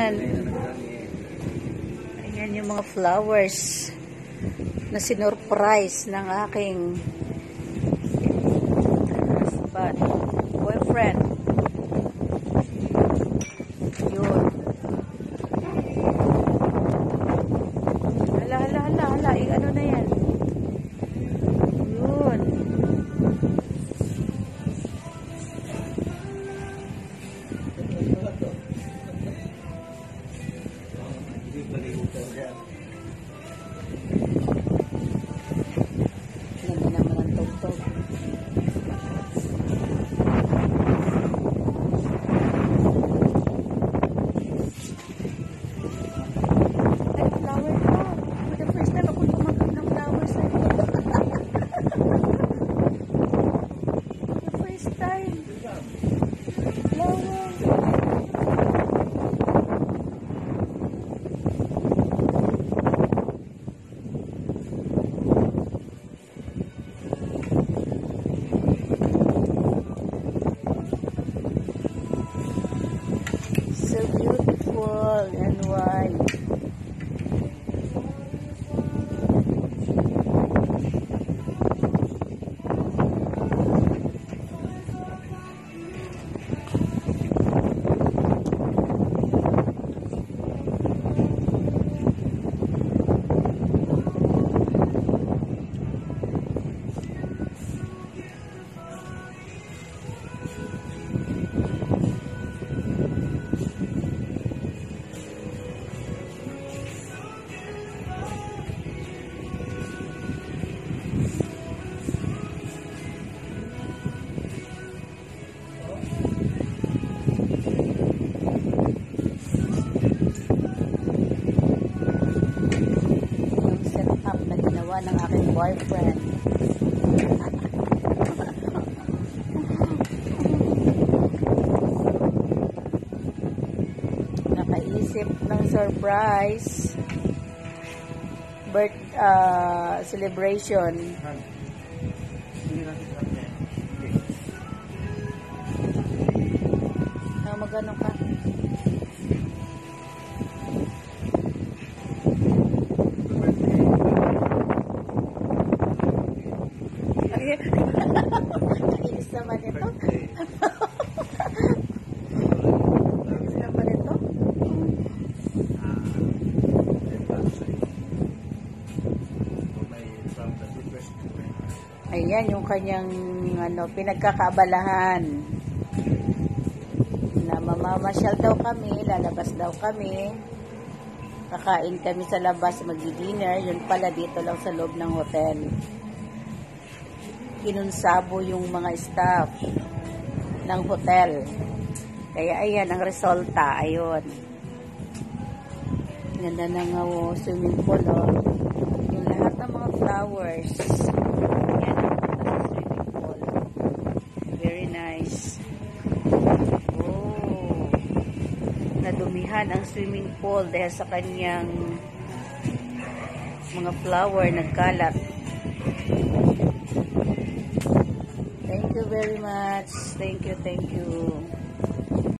Ayan. Ayan yung mga flowers na sinurprise ng aking husband, boyfriend. Yun. Hala. Ano na yan? Yun. Ganda naman ang tugtog. Ay, flower pa. For the first time ako tumanggap ng flowers. The first time. Flower. So beautiful and white. Ng aking boyfriend. Nakaisip ng surprise celebration. Magano ka? Nainis naman ito. Nainis naman ito. Ayan yung kanyang pinagkakaabalahan na mamamasyal daw kami, lalabas daw kami, kakain kami sa labas, magdi-dinner. Yun pala dito lang sa loob ng hotel. Kinunsabo yung mga staff ng hotel. Kaya ayan ang resulta. Ayun. Ganda ng swimming pool. Yung lahat ng mga flowers. Ayan ang swimming pool. Very nice. Oh. Nadumihan ang swimming pool dahil sa kanyang mga flower nagkalat. Thank you very much. Thank you.